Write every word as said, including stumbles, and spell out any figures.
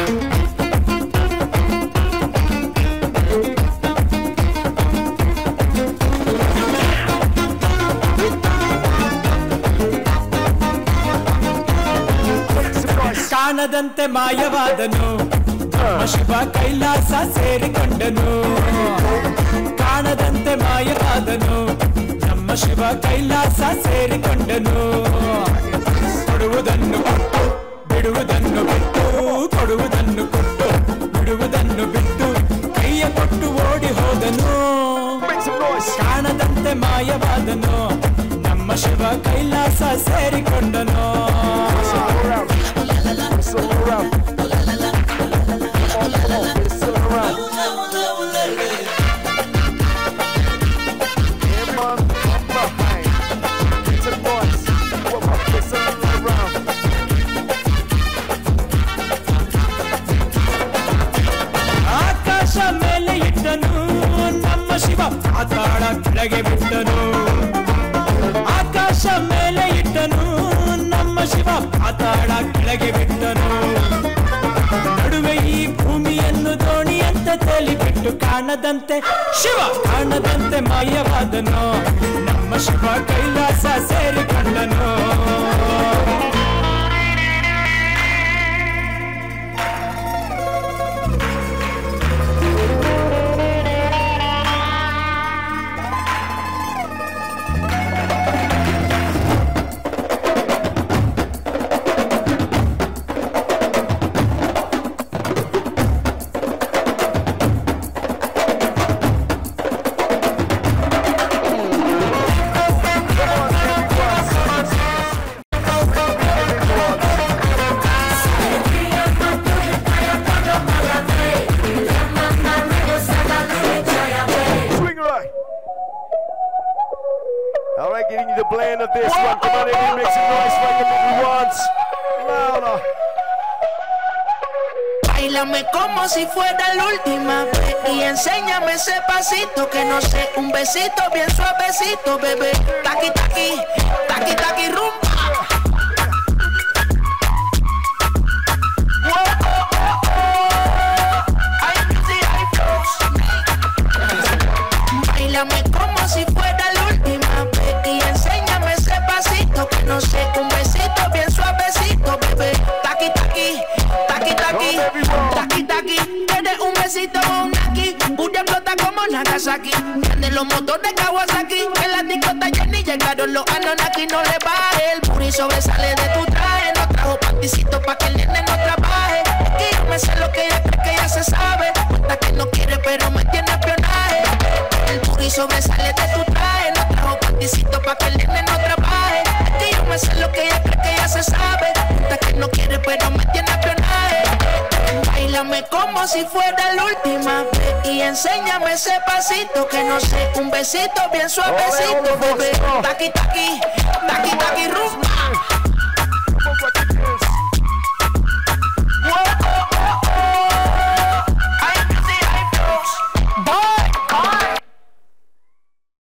ಕಾಣದಂತೆ ಮಾಯವಾದನು ಶಿವ ಕೈಲಾಸ ಸೇರಿಕೊಂಡನು ಕಾಣದಂತೆ ಮಾಯವಾದನು ನಮ್ಮ ಶಿವ ಕೈಲಾಸ ಸೇರಿಕೊಂಡನು ಕೊಡುವುದನ್ನು ಕೊಟ್ಟು ಬಿಡುವುದನ್ನು ಬಿಟ್ಟು ಕೊಡುವುದನ್ನು ಕೊಟ್ಟು ಬಿಡುವುದನ್ನು ಬಿಟ್ಟು ಕೈಯ ಕೊಟ್ಟು ಓಡಿ ಹೋದನು ಕಾಣದಂತೆ ಮಾಯವಾದನು ನಮ್ಮ ಶಿವ ಕೈಲಾಸ ಸೇರಿಕೊಂಡನು ಆಕಾಶ ಮೇಲೆ ಇಟ್ಟನು ನಮ್ಮ ಶಿವ ಪಾತಾಳ ಕೆಳಗೆ ಬಿಟ್ಟನು ಆಕಾಶ ಮೇಲೆ ಇಟ್ಟನು ನಮ್ಮ ಶಿವ ಪಾತಾಳ ಕೆಳಗೆ ಬಿಟ್ಟನು ನಡುವೆ ಈ ಭೂಮಿಯನ್ನು ದೋಣಿಯಂತೆ ತೇಲಿಬಿಟ್ಟು ಕಾಣದಂತೆ ಶಿವ ಕಾಣದಂತೆ ಮಾಯವಾದನು ನಮ್ಮ Shiva Kailasa ಸೇರಿಕೊಂಡನು Báilame como si fuera la última vez y enséñame ese pasito que no sé, un besito bien suavecito, bebé. Taqui taqui, taqui taqui rumba. Báilame como si fuera la última vez y enséñame ese pasito que no sé, un besito bien suavecito, bebé. Taqui taqui, taqui taqui, taqui taqui. Tienes un besito o un aquí, Buria explota como Nagasaki. Prende los motores Kawasaki, en la discota Jenny llegaron los Anunnaki. No le baje, el puri sobresale de tu traje. No trajo panticito pa' que el nene no trabaje. Que yo me sé lo que ella cree que ya se sabe. Cuenta que no quiere pero me tiene espionaje. El puri sobresale de tu traje. No trajo panticito pa' que el nene no trabaje. Que yo me sé lo que ella cree que ya se sabe. Cuenta que no quiere pero me tiene espionaje. Báilame como si fuera la última vez y enséñame ese pasito que no sé, un besito bien suavecito, bebé. Taqui taqui, taqui taqui ru.